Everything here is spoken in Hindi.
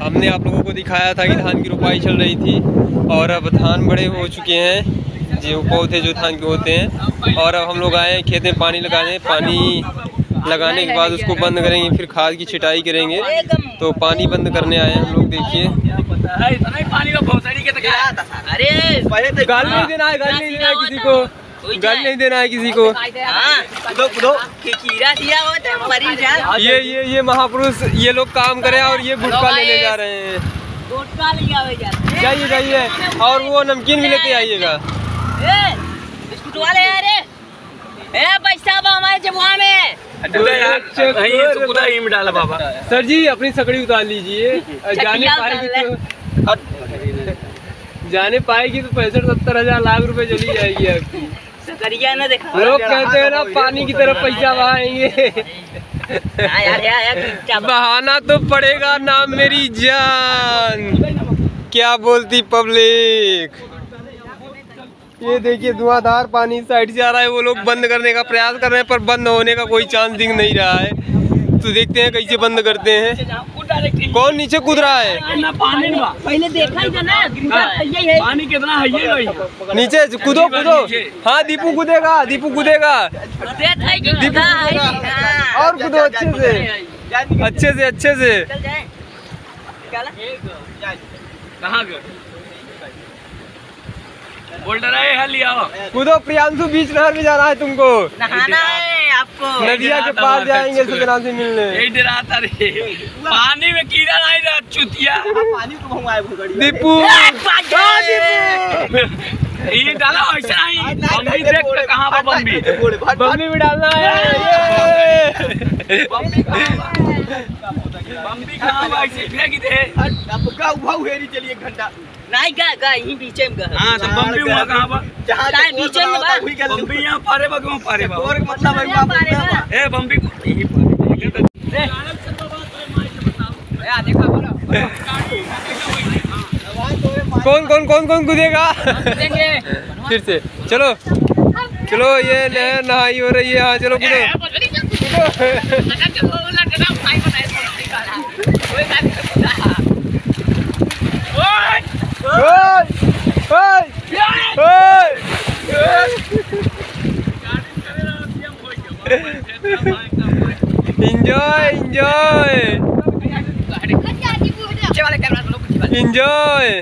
हमने आप लोगों को दिखाया था कि धान की रुपाई चल रही थी और अब धान बड़े हो चुके हैं, जो पौधे जो धान के होते हैं। और अब हम लोग आए हैं खेत में पानी लगाने। पानी लगाने के बाद उसको बंद करेंगे, फिर खाद की छिटाई करेंगे। तो पानी बंद करने आए हैं हम लोग। देखिए गाली नहीं देना है, गाली नहीं देना है किसी को, गाली नहीं देना है किसी को। ये महापुरुष ये लोग काम करे और ये गुटखा लेने जा रहे हैं। जाइए जाइए और वो नमकीन भी लेते आइएगा। बाबा सर जी अपनी सकड़ी उतार लीजिए। जाने पाएगी तो 65-70 हजार लाख रुपए चली जाएगी आपकी। लोग कहते हैं ना पानी की तरफ पैसा बहाएंगे। बहाना तो पड़ेगा ना मेरी जान। क्या बोलती पब्लिक। ये देखिए धुआंधार पानी साइड से आ रहा है। वो लोग बंद करने का प्रयास कर रहे हैं पर बंद होने का कोई चांस दिख नहीं रहा है। तो देखते हैं कैसे बंद करते हैं। कौन नीचे कूद रहा है? पहले देखा ही था ना, पानी कितना है ये। नीचे कूदो कूदो। हाँ दीपू कूदेगा, दीपू कूदेगा, दीपू और कूदो अच्छे से, अच्छे से, अच्छे से। कहाँ बोल्डर है लिया कूदो। प्रियांशु बीच नहर में जाना है तुमको, नहाना है आपको। नदिया के पास जाएंगे सजना से मिलने। डराता रे पानी में कीड़ा नहीं रहा चुतिया। पानी तो घुमाए दीपू ये डाला ऐसा नहीं। बम्बी देख तो कहाँ पर बम्बी, बम्बी भी डालना है। बम्बी कहाँ पर ऐसे फेंक दे। चलिए 1 घंटा नहीं गा यहीं बीचे में। हाँ तो बम्बी हुआ कहाँ पर? जहाँ बीचे में बम्बी यहाँ पारे बा क्यों पारे बा? और मतलब ए बम्बी को यहीं पारे। कौन कौन कौन कौन कूदेगा? फिर से चलो चलो। ये नहर नहाई हो रही है। हाँ चलो कूदो। Enjoy, enjoy, enjoy.